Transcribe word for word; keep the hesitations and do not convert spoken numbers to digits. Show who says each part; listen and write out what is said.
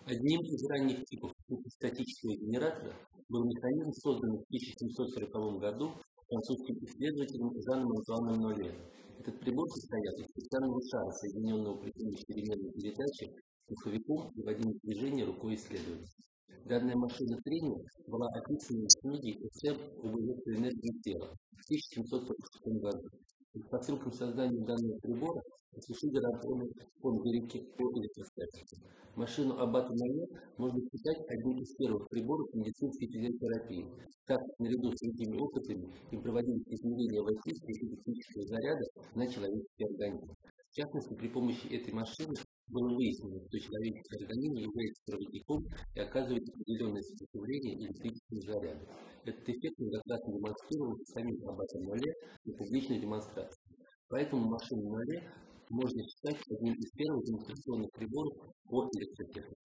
Speaker 1: Одним из ранних типов статического генератора был механизм, созданный в тысяча семьсот сороковом году французским исследователем Жаном Антуаном Моле. Этот прибор состоял из специального шара, соединенного при помощи переменной передачи пуховиком и водимым движением рукой исследователя. Данная машина трения была описана в студии эс эм об электроэнергии тела в тысяча семьсот сорок шестом году. По ссылкам создания данного прибора служили Антону фон Герихе по электростатике. Машину Аббата Моле можно считать одним из первых приборов медицинской физиотерапии, так как наряду с этими опытами им проводились измерения воздействия электрического заряда на человеческий организм. В частности, при помощи этой машины было выяснено, что человеческий организм является проводником и оказывает определенное сопротивление электрическому заряду. Этот эффект многократно демонстрировался самим Аббатом Моле на публичной демонстрации. Поэтому машину Моле можно считать одним из первых демонстрационных приборов по электротехнике.